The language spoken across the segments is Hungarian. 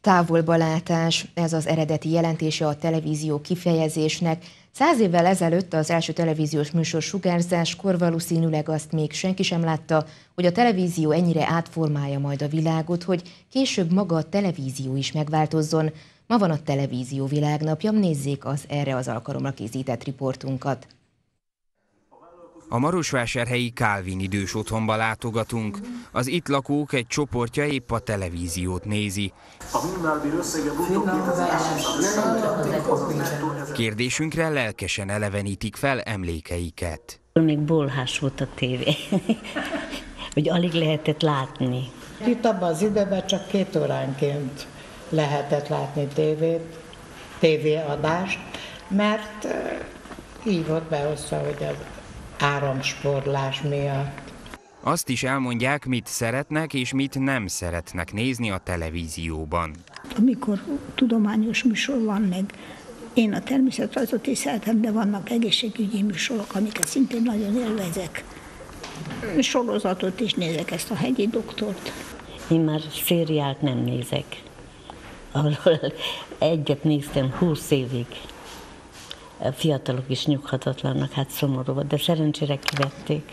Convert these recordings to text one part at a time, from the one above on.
Távolbalátás, ez az eredeti jelentése a televízió kifejezésnek. 100 évvel ezelőtt az első televíziós műsor sugárzáskor valószínűleg azt még senki sem látta, hogy a televízió ennyire átformálja majd a világot, hogy később maga a televízió is megváltozzon. Ma van a Televízió Világnapja, nézzék az erre az alkalomra készített riportunkat. A marosvásárhelyi Kálvin idős otthonba látogatunk. Az itt lakók egy csoportja épp a televíziót nézi. Kérdésünkre lelkesen elevenítik fel emlékeiket. Még bolhás volt a tévé, hogy alig lehetett látni. Itt abban az időben csak 2 óránként lehetett látni tévéadást, mert így volt behozva, hogy az áramsporlás miatt. Azt is elmondják, mit szeretnek és mit nem szeretnek nézni a televízióban. Amikor tudományos műsor van meg, én a természetrajzot is szeretem, de vannak egészségügyi műsorok, amiket szintén nagyon élvezek. Sorozatot is nézek, ezt a Hegyi Doktort. Én már szériált nem nézek. Arról egyet néztem 20 évig. A fiatalok is nyughatatlannak, hát szomorú volt, de szerencsére kivették.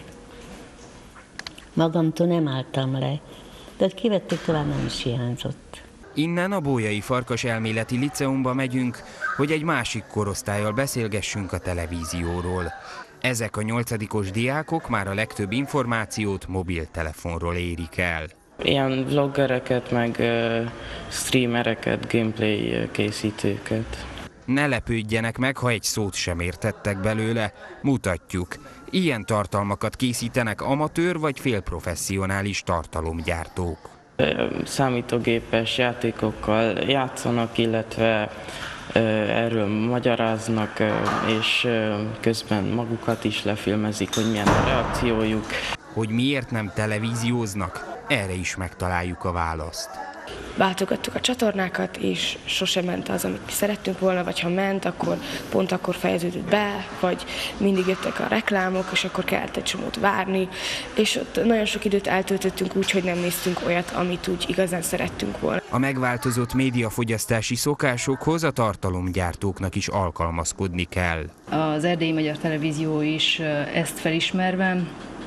Magamtól nem álltam le, de kivették, tovább nem is hiányzott. Innen a Bolyai Farkas Elméleti Liceumba megyünk, hogy egy másik korosztállyal beszélgessünk a televízióról. Ezek a 8-os diákok már a legtöbb információt mobiltelefonról érik el. Ilyen vloggereket, meg streamereket, gameplay készítőket. Ne lepődjenek meg, ha egy szót sem értettek belőle, mutatjuk. Ilyen tartalmakat készítenek amatőr vagy félprofesszionális tartalomgyártók. Számítógépes játékokkal játszanak, illetve erről magyaráznak, és közben magukat is lefilmezik, hogy milyen a reakciójuk. Hogy miért nem televízióznak, erre is megtaláljuk a választ. Váltogattuk a csatornákat, és sosem ment az, amit mi szerettünk volna, vagy ha ment, akkor pont akkor fejeződött be, vagy mindig jöttek a reklámok, és akkor kellett egy csomót várni, és ott nagyon sok időt eltöltöttünk úgy, hogy nem néztünk olyat, amit úgy igazán szerettünk volna. A megváltozott médiafogyasztási szokásokhoz a tartalomgyártóknak is alkalmazkodni kell. Az Erdélyi Magyar Televízió is ezt felismerve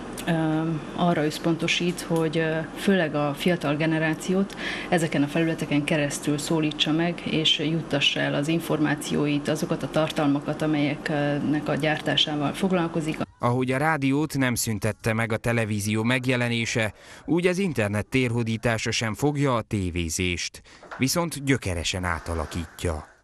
arra összpontosít, hogy főleg a fiatal generációt ezeken a felületeken keresztül szólítsa meg, és juttassa el az információit, azokat a tartalmakat, amelyeknek a gyártásával foglalkozik. Ahogy a rádiót nem szüntette meg a televízió megjelenése, úgy az internet térhódítása sem fogja a tévézést, viszont gyökeresen átalakítja.